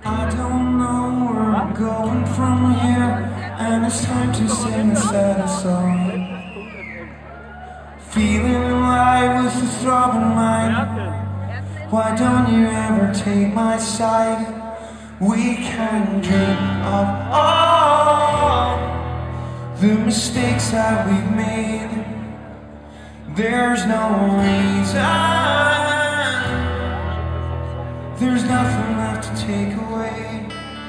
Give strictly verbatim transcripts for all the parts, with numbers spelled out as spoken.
I don't know where I'm going from here, and it's time to sing a sad song. Feeling alive with a throbbing mind. Why don't you ever take my side? We can dream of all the mistakes that we've made. There's no reason, there's nothing left to take away.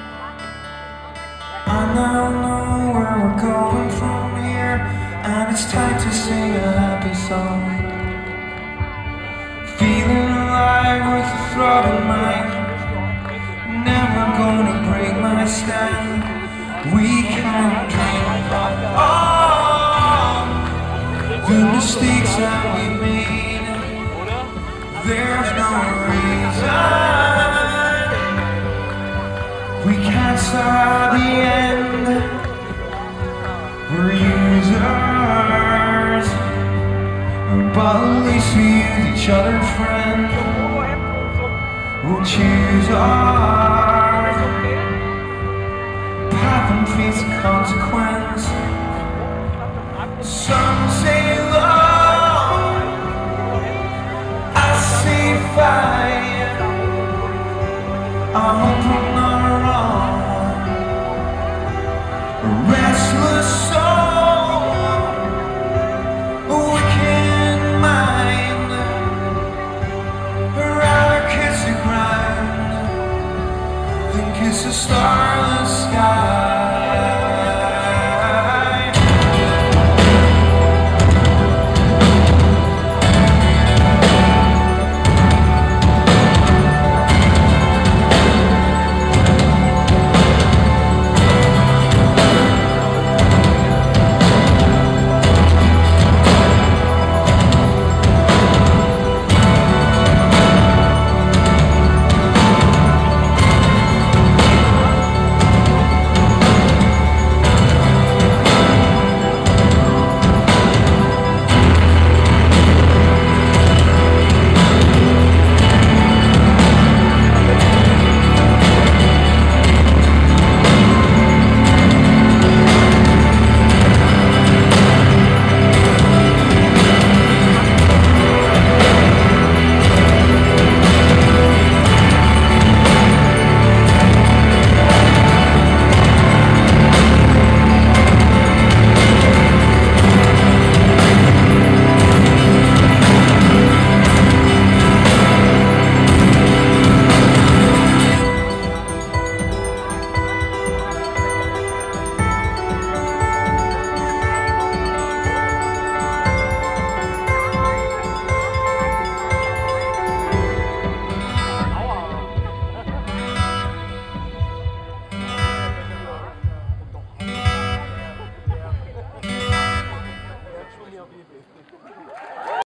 I now know where we're going from here, and it's time to sing a happy song. Feeling alive with a throbbing mind. Never gonna break my stand. We can dream of all the mistakes that we made. There's no reason we can't start the end. We're users, but at least we use each other, friend. We'll choose our path and face the consequence. Some say love, I say fight. I hope I'm not wrong. A restless soul, a wicked mind. Rather kiss the ground than kiss a starless